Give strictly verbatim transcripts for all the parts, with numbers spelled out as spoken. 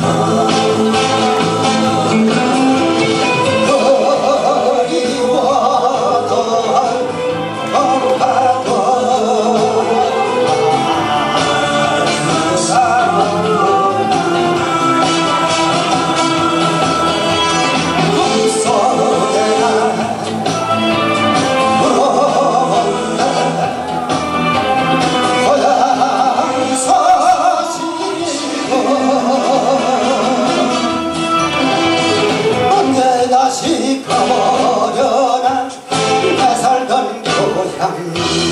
가버려라 내 살던 고향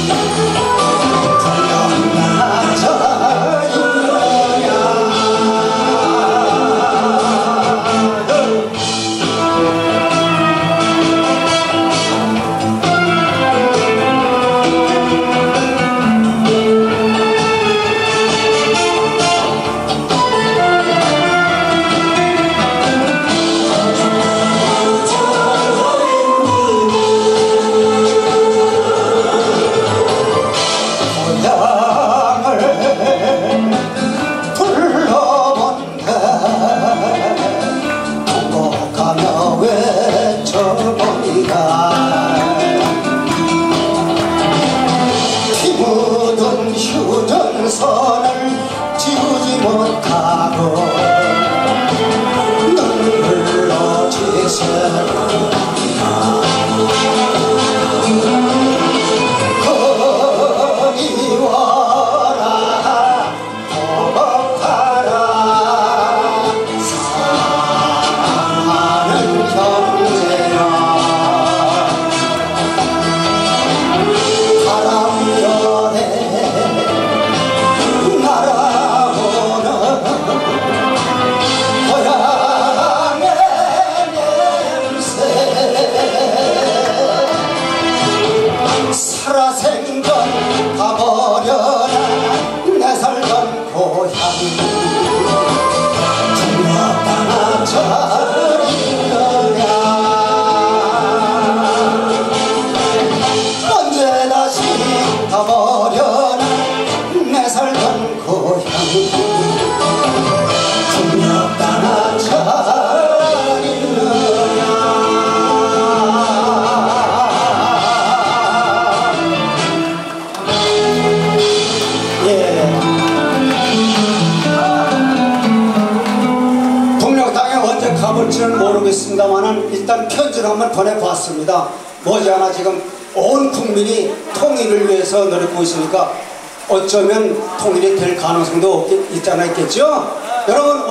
피 묻은 휴전선을 지우지 못하고 눈물로 지새우리라. 거리와라 도박하라 사랑하는 형제야. 바람결에 날아오는 고향의 냄새 살아생전 가버려라 내 살던 고향 중요하다나 저리느냐. 언제 다시 가버려라 내 살던 고향 중력다나 저리느냐. 예. 동력당에 언제 가볼지는 모르겠습니다만 일단 편지를 한번 보내봤습니다. 머지않아 지금 온 국민이 통일을 위해서 노력하고 있으니까 어쩌면 통일이 될 가능성도 있지 않아 있겠죠? 여러분